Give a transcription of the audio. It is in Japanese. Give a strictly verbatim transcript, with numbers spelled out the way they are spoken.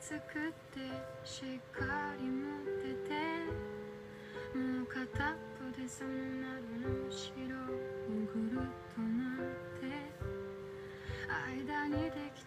作ってしっかり持ってて、もう片っぽでその窓の後ろをぐるっとなって、間にでき